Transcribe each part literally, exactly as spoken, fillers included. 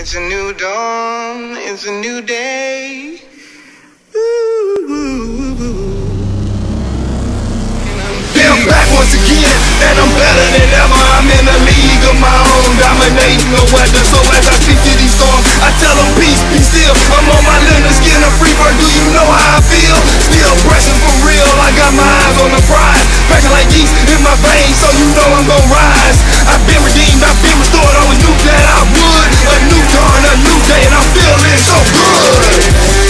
It's a new dawn, it's a new day. Ooh, ooh, ooh. Yeah, I'm back once again, and I'm better than ever. I'm in a league of my own, dominating the weather. So as I speak to these storms, I tell them peace, be still. I'm on my Leonard Skin, a free bird. Do you know how I feel? Still pressing for real. I got my eyes on the prize, cracking like yeast in my veins, so you know I'm gon' rise. I've been redeemed, I've been restored. Always knew that I would. A new dawn, a new day, and I'm feeling so good.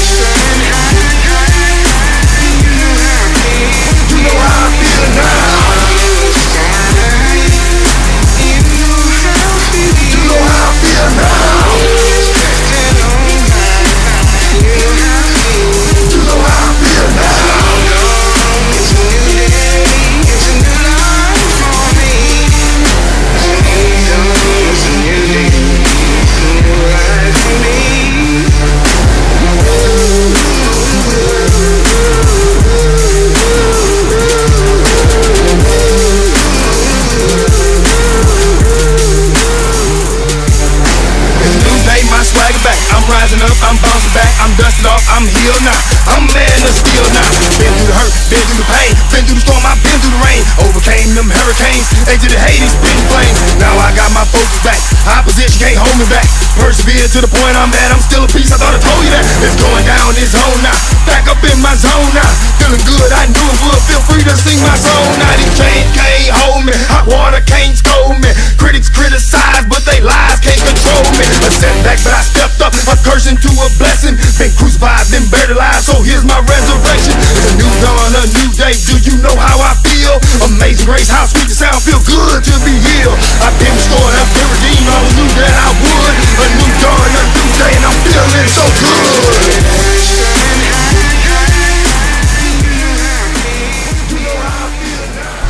You know how I feel now. You know how I feel now. You know how I feel now. It's a new day, it's a new life for me. It's a new dawn, it's a new day, it's a new life for me. Swagger back, I'm rising up, I'm bouncing back, I'm dusted off, I'm healed now, I'm a man of steel now. Been through the hurt, been through the pain, been through the storm, I've been through the rain, overcame them hurricanes, exited Hades, spitting flames. Now I got my focus back, opposition can't hold me back. Persevere to the point I'm at, I'm still a piece, I thought I told you that. It's going down this zone now, back up in my zone now, feeling good, I knew it would. Feel free to sing my song now. These chains can't hold me, hot water can't scold me. Critics criticize, but they lies can't control me. A setback, but I stepped up, a curse into a blessing. Been crucified, been buried alive, so here's my resurrection. It's a new dawn, a new day, do you know how I feel? Amazing grace, how sweet the sound, feel good to be healed. I've been restored, I've been redeemed, always knew that I would. A new dawn, a new day, and I'm feeling so good. You know how I feel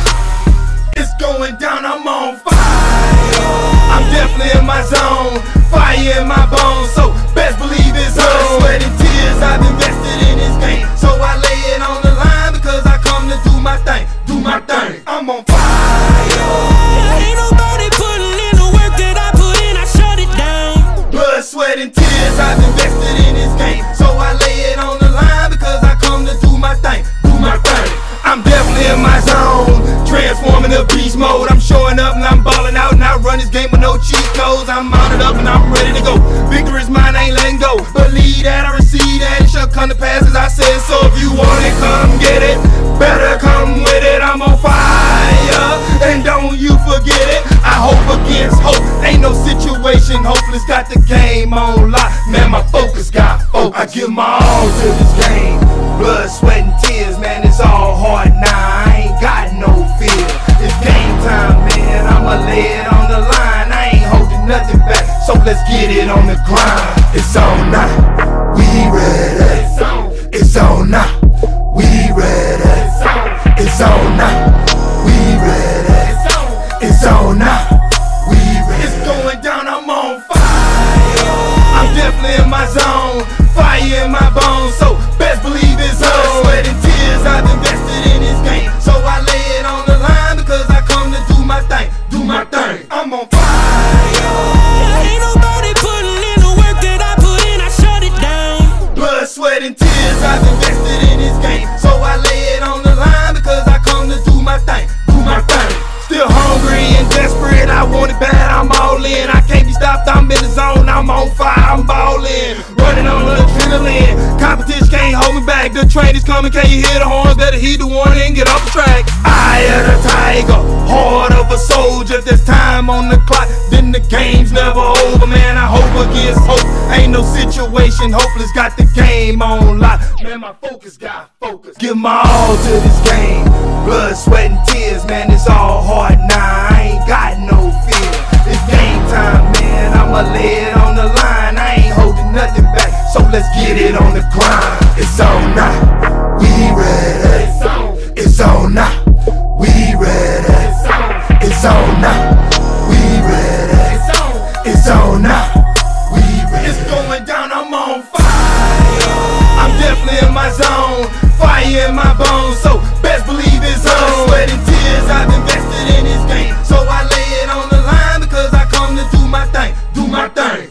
now. It's going down, I'm on fire. I'm definitely in my zone, fire in my bones, so best believe it's on. Sweat and tears, I've invested in this game, so I lay it on the line because I come to do my thing, do my thing. I'm on fire. Ain't nobody putting in the work that I put in, I shut it down. Blood, sweat and tears, I've invested in this game, so I lay it on the line because I come to do my thing, do my thing. I'm definitely in my zone, transforming to beast mode. I'm showing up and I'm balling out, and I run this game with no cheat codes. I'm mounted up and I'm ready to go. Victory is mine, I ain't letting go. Believe that, I receive that, it shall come to pass as I said. So if you want it, come get it. Better come with it. I'm on fire, and don't you forget it. I hope against hope, ain't no situation hopeless. Got the game on lock, man, my focus got focus. I give my all to this game. Blood, sweat and tears, man, it's all hard now. I ain't got no fear. It's game time, man, I'ma lay it on the line. I ain't holding nothing back, so let's get it on the grind. It's on now, we ready. It's on now, we ready. It's on now, we ready. It's on now, we ready. It's going down, I'm on fire. I'm definitely in my zone, fire in my bones, so best believe it's on. Sweat and tears, I've invested in this game, so I lay it on the line because I come to do my thing, do my thing. I'm on fire. Ain't nobody putting in the work that I put in, I shut it down. Blood, sweat and tears, I've invested in this game, so I lay it on the line because I come to do my thing, do my thing. Still hungry and desperate, I want it bad, I'm all in. I can't be stopped, I'm in the zone, I'm on fire, I'm ballin'. Running on adrenaline, competition can't hold me back. The train is coming, can you hear the horns? Better heed the warning and get off the track. Eye of the tiger, heart of a soldier. There's time on the clock, then the game's never over. Man, I hope against hope, ain't no situation hopeless. Got the game on lock, man, my focus got focus. Give my all to this game, blood, sweat and tears, man, it's all hard now. I ain't got no fear. It's game time, man, I'ma lay it on the line. I ain't holding nothing back, so let's get it on the grind. It's on now, we ready. It's on now, we ready. It's on now, we ready. It's on now, we ready. It's going down, I'm on fire. I'm definitely in my zone, fire in my bones, so best believe it's on. Sweat and tears, I've invested in this game, so I lay it on the line because I come to do my thing, do my thing.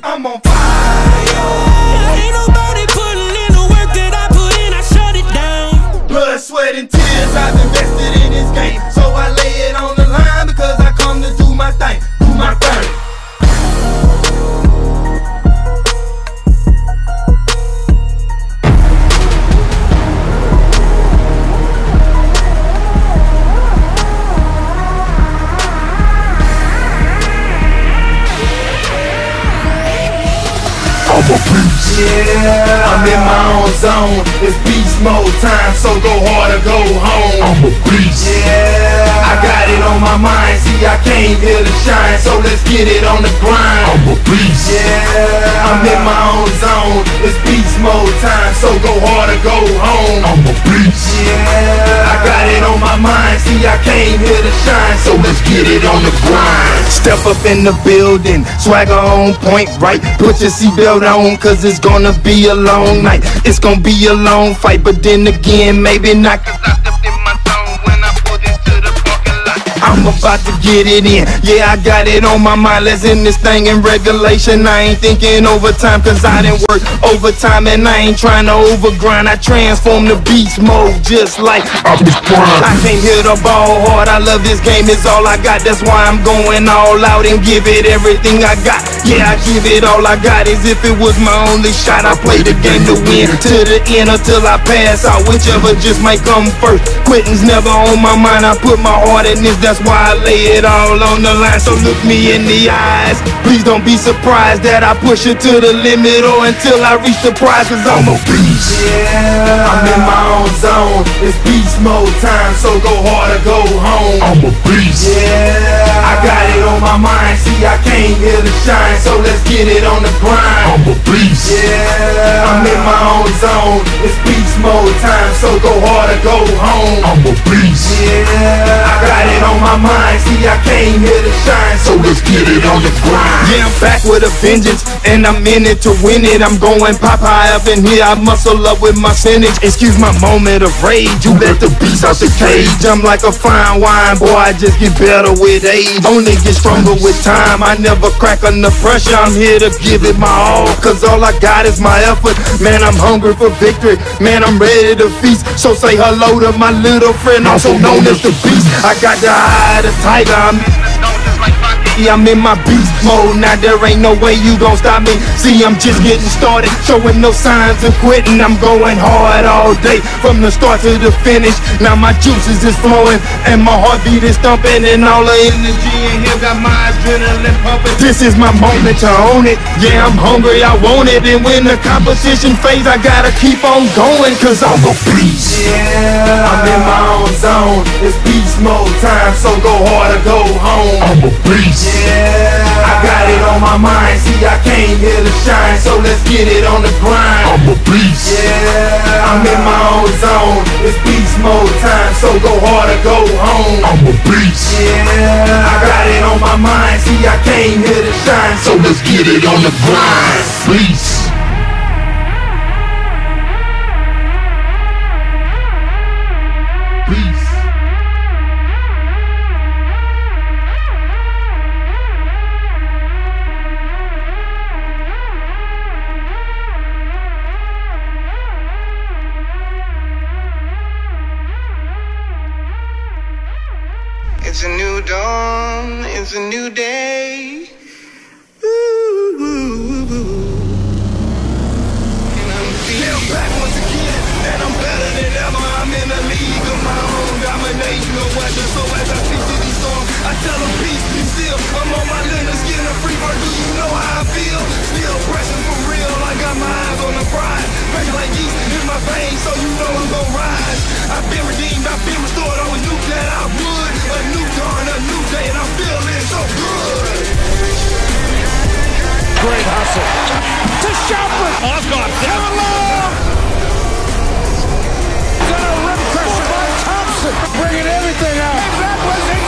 I'm on fire. Ain't nobody putting in the work that I put in, I shut it down. Blood, sweat, and tears, I've invested in this game. So I lay it on the line because I come to do my thing, do my thing. Yeah, I'm in my own zone. It's beast mode time, so go hard or go home. I'm a beast. Yeah, I got it on my mind. See, I came here to shine, so let's get it on the grind. I'm a beast. Yeah, I'm in my own zone. It's beast mode time, so go hard or go home. I'm a beast. Yeah, I got it on my mind. See, I came here to shine, so let's get it on the grind. Step up in the building, swagger on point, right? Put your seatbelt on, cause it's gonna be a long night. It's gonna be a long fight, but then again, maybe not, cause I stepped in my zone when I pulled into the parking lot. I'm about to get it in, yeah, I got it on my mind. Let's end this thing in regulation. I ain't thinking overtime, cause I didn't work overtime, and I ain't trying to overgrind. I transform the beast mode just like I came here to ball hard. I love this game, it's all I got. That's why I'm going all out and give it everything I got. Yeah, I give it all I got, as if it was my only shot. I play the game to win, to the end until I pass out, whichever just might come first. Quitting's never on my mind, I put my heart in this, that's why I lay it all on the line. So look me in the eyes, please don't be surprised that I push it to the limit or until I reach the prize, cause I'm a beast. Yeah, I'm in my own zone, it's beast mode time, so go hard or go home. I'm a beast. Yeah, I got it on my mind, see I came here to shine, so let's get it on the grind. I'm a beast. Yeah, I'm in my own zone. It's beast mode time, so go hard or go home. I'm a beast. Yeah, I got it on my mind. See, I came here to shine, so let's get it on the grind. Yeah, I'm back with a vengeance, and I'm in it to win it. I'm going Popeye up in here. I muscle up with my cynics. Excuse my moment of rage. You let the beast out the cage. I'm like a fine wine, boy. I just get better with age. Only get stronger with time. I never crack under pressure. I'm here to give it my all, cause all I got is my effort. Man, I'm hungry for victory. Man, I'm ready to feast. So say hello to my little friend, also known as the beast. I got the eye of the tiger. I'm in the zone just like my yeah, I'm in my beast mode. Now there ain't no way you gon' stop me. See, I'm just getting started, showing no signs of quitting. I'm going hard all day, from the start to the finish. Now my juices is flowing, and my heartbeat is thumping, and all the energy in here got my adrenaline pumping. This is my moment to own it. Yeah, I'm hungry, I want it. And when the competition fades, I gotta keep on going, cause I'm a beast. Yeah, I'm in my own zone. It's beast mode time, so go hard or go home. I'm a beast. Yeah, I got it on my mind. See, I came here to shine, so let's get it on the grind. I'm a beast. Yeah, I'm in my own zone. It's beast mode time, so go hard or go home. I'm a beast. Yeah, I got it on my mind. See, I came here to shine, so let's get it on the grind. Beast. Peace. It's a new dawn, it's a new day. Ooh, ooh, ooh, ooh. And I'm feeling back once again, and I'm better than ever. I'm in a league of my own, dominating the weather. So as I speak to these songs, I tell them peace, be still. I'm on my limits, getting a free bird. Do you know how I feel? Still pressing for real, I got my eyes on the prize. Fresh like yeast in my veins, so you know I'm gon' rise. I've been redeemed, I've been restored, always knew that I would. A new dawn, a new day, and I'm feeling so good. Great hustle. To Shumpert. Osgood. Down low. Got a rim pressure by Thompson. Bringing everything out. And that was it.